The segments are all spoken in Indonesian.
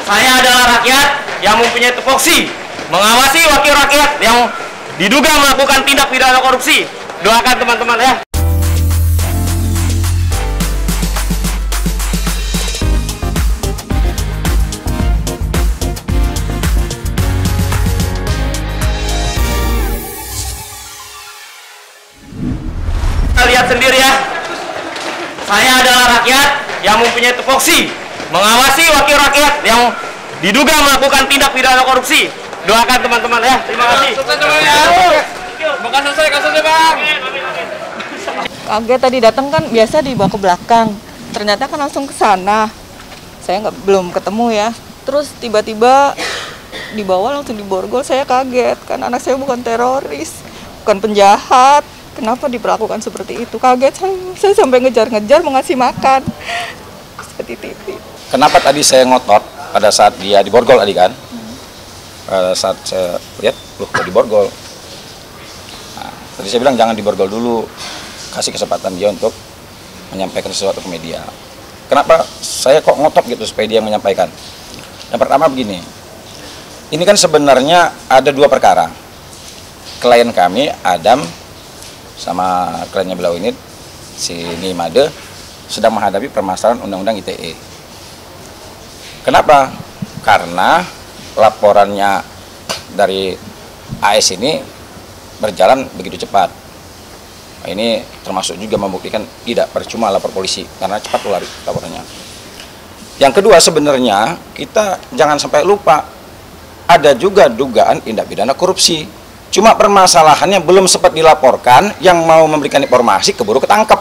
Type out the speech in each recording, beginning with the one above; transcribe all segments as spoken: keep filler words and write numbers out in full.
Saya adalah rakyat yang mempunyai tupoksi mengawasi wakil rakyat yang diduga melakukan tindak pidana korupsi. Doakan teman-teman ya. Kita lihat sendiri ya. Saya adalah rakyat yang mempunyai tupoksi mengawasi wakil rakyat yang diduga melakukan tindak pidana korupsi. Doakan teman-teman ya. Terima kasih. Sukses ya. Bukan selesai kasusnya, Bang. Kaget tadi datang kan biasa dibawa ke belakang. Ternyata kan langsung ke sana. Saya nggak belum ketemu ya. Terus tiba-tiba dibawa langsung diborgol. Saya kaget kan anak saya bukan teroris, bukan penjahat. Kenapa diperlakukan seperti itu? Kaget saya, saya sampai ngejar-ngejar mau ngasih makan. Seperti itu. Kenapa tadi saya ngotot pada saat dia diborgol tadi kan? Hmm. Pada saat saya lihat, loh kok diborgol? Nah, tadi saya bilang jangan diborgol dulu, kasih kesempatan dia untuk menyampaikan sesuatu ke media. Kenapa saya kok ngotot gitu supaya dia menyampaikan? Yang pertama begini, ini kan sebenarnya ada dua perkara. Klien kami, Adam, sama kliennya beliau ini, si Nimade, sedang menghadapi permasalahan undang-undang I T E. Kenapa? Karena laporannya dari A S ini berjalan begitu cepat. Nah, ini termasuk juga membuktikan tidak percuma lapor polisi karena cepat lari laporannya. Yang kedua, sebenarnya kita jangan sampai lupa ada juga dugaan tindak pidana korupsi. Cuma permasalahannya belum sempat dilaporkan, yang mau memberikan informasi keburu ketangkep.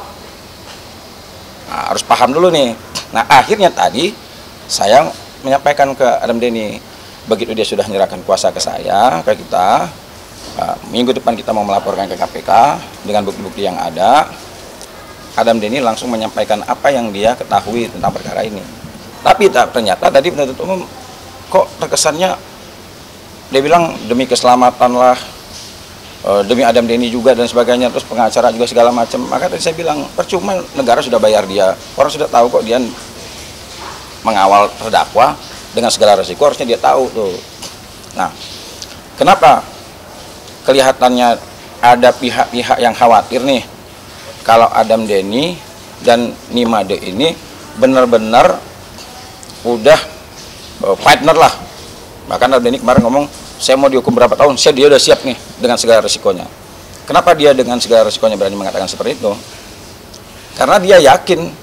Nah, harus paham dulu nih. Nah, akhirnya tadi saya menyampaikan ke Adam Denny, begitu dia sudah menyerahkan kuasa ke saya, ke kita, uh, minggu depan kita mau melaporkan ke K P K dengan bukti-bukti yang ada. Adam Denny langsung menyampaikan apa yang dia ketahui tentang perkara ini. Tapi ternyata tadi penuntut umum kok terkesannya dia bilang demi keselamatan lah, uh, demi Adam Denny juga dan sebagainya, terus pengacara juga segala macam. Maka tadi saya bilang percuma, negara sudah bayar dia, orang sudah tahu kok dia mengawal terdakwa dengan segala resiko, harusnya dia tahu tuh. Nah, kenapa kelihatannya ada pihak-pihak yang khawatir nih kalau Adam Denny dan Nimade ini benar-benar udah uh, partner lah. Bahkan Adam Denny kemarin ngomong, saya mau dihukum berapa tahun, saya dia udah siap nih dengan segala resikonya. Kenapa dia dengan segala resikonya berani mengatakan seperti itu? Karena dia yakin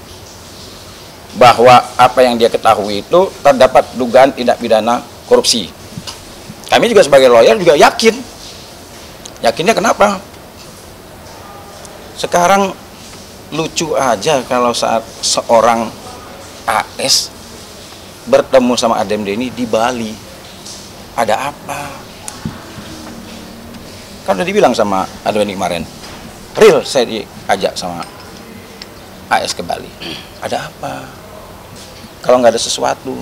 bahwa apa yang dia ketahui itu terdapat dugaan tindak pidana korupsi. Kami juga sebagai lawyer juga yakin. Yakinnya kenapa? Sekarang lucu aja kalau saat seorang A S bertemu sama Adam Denny di Bali. Ada apa? Kan udah dibilang sama Adam Denny kemarin, real saya diajak sama A S ke Bali. Ada apa? Kalau nggak ada sesuatu.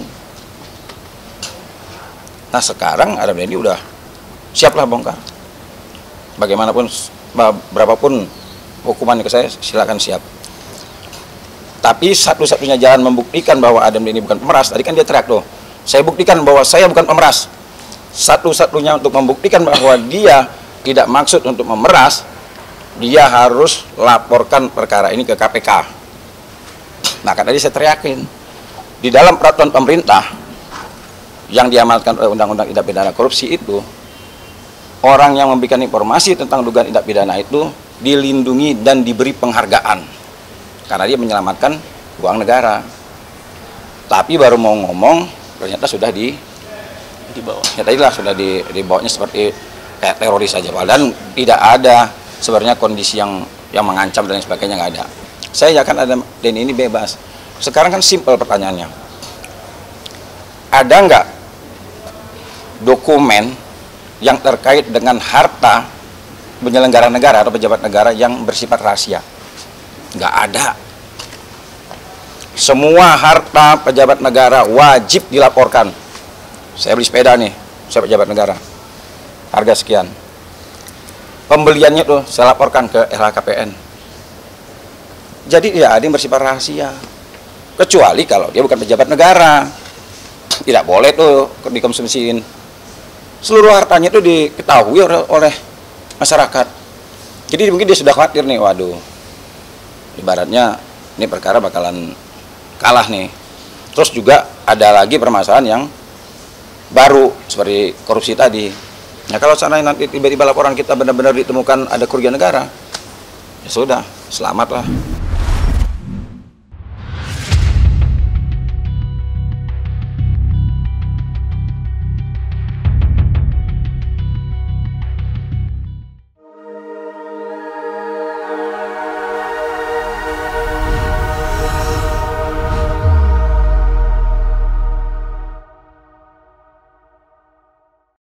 Nah, sekarang Adam Denny udah siaplah bongkar. Bagaimanapun, berapapun hukumannya ke saya, silakan siap. Tapi satu-satunya jalan membuktikan bahwa Adam Denny bukan pemeras, tadi kan dia teriak tuh, saya buktikan bahwa saya bukan pemeras. Satu-satunya untuk membuktikan bahwa dia tidak maksud untuk memeras, dia harus laporkan perkara ini ke K P K. Nah, kan tadi saya teriakin, di dalam peraturan pemerintah yang diamanatkan oleh Undang-Undang Tindak Pidana Korupsi itu, orang yang memberikan informasi tentang dugaan tindak pidana itu dilindungi dan diberi penghargaan karena dia menyelamatkan uang negara. Tapi baru mau ngomong ternyata sudah di dibawa. Ya tadi lah sudah di, dibawanya seperti kayak teroris saja. Padahal tidak ada sebenarnya kondisi yang yang mengancam dan sebagainya, nggak ada. Saya yakin Adam Denny ini bebas. Sekarang kan simpel pertanyaannya, ada nggak dokumen yang terkait dengan harta penyelenggara negara atau pejabat negara yang bersifat rahasia? Nggak ada. Semua harta pejabat negara wajib dilaporkan. Saya beli sepeda nih, saya pejabat negara, harga sekian. Pembeliannya tuh saya laporkan ke L H K P N. Jadi ya ada yang bersifat rahasia. Kecuali kalau dia bukan pejabat negara. tidak boleh tuh dikonsumsiin. Seluruh hartanya itu diketahui oleh, oleh masyarakat. Jadi mungkin dia sudah khawatir nih, waduh, ibaratnya ini perkara bakalan kalah nih. Terus juga ada lagi permasalahan yang baru seperti korupsi tadi. Nah kalau seandainya nanti tiba-tiba laporan kita benar-benar ditemukan ada kerugian negara, ya sudah, selamatlah.